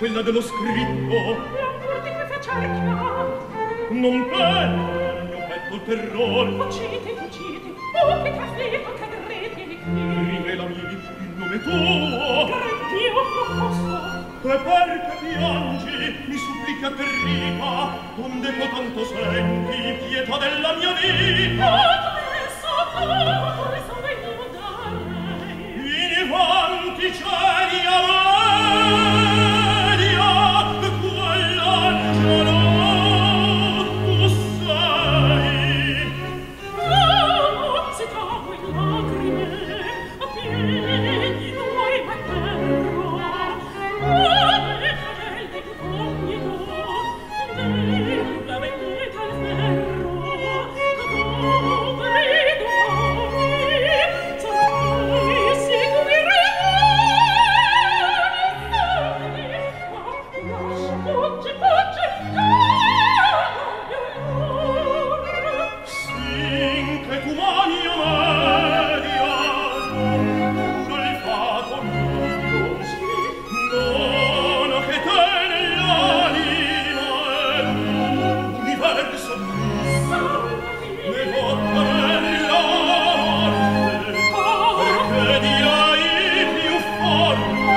quella dello scritto. L'amor di che fa cerchia. Non perde il mio petto il terrore. Fuggite, fuggite, oh che t'afflitto cadrete qui. Rivelami il nome tuo. Dio lo posso. E perché piangi, mi supplica territa, donde tanto senti pietà della mia vita. Come so venimo da lei. In vanti cieli Amelia, quell'angelo tu sei. Oh, se trovo in lacrime a piedi tuoi m'atterro. Oh, le fedele incognito della vendetta al ferro. Dove domani sarai seguire fuggi, fuggi, Sin che tu mani Amelia, non fato mio, non che te nell'anima è l'universo ne lotta nella morte, perché dirai più forte.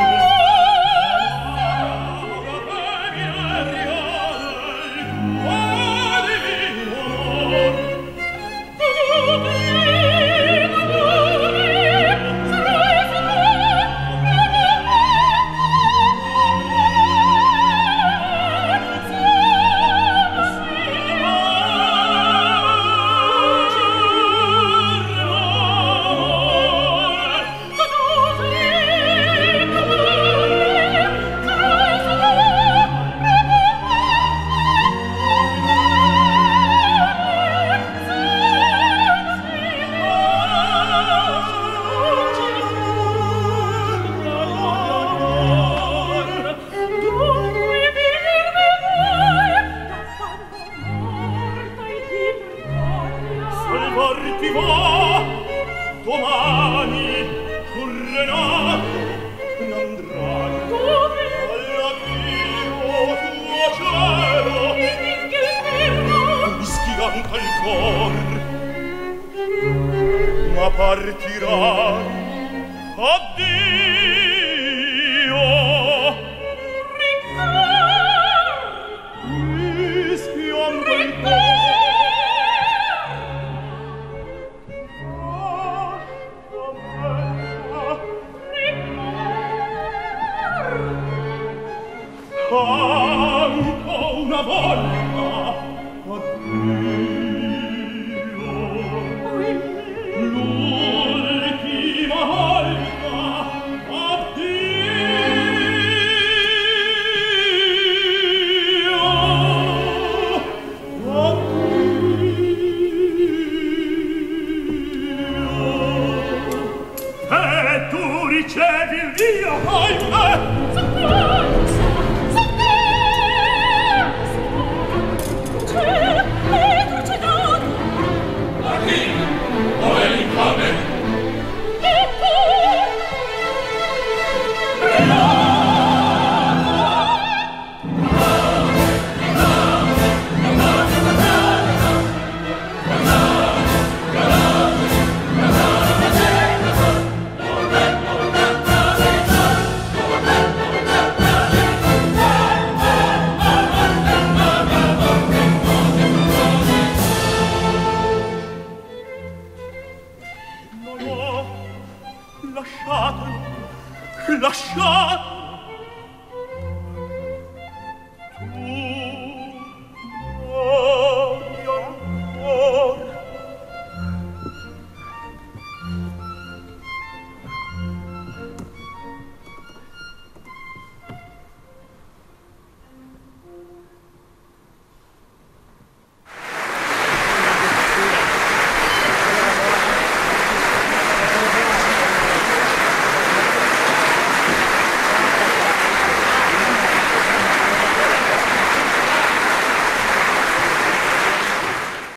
Salvarti va, domani correrà, n'andrai all'addio tuo cielo, mischianta il cor, ma partirai, addio. Mischianta il cor, anco una volta addio, l'ultima volta addio. E tu ricevi il Dio, ahimè. Lasciatelo, lasciatelo.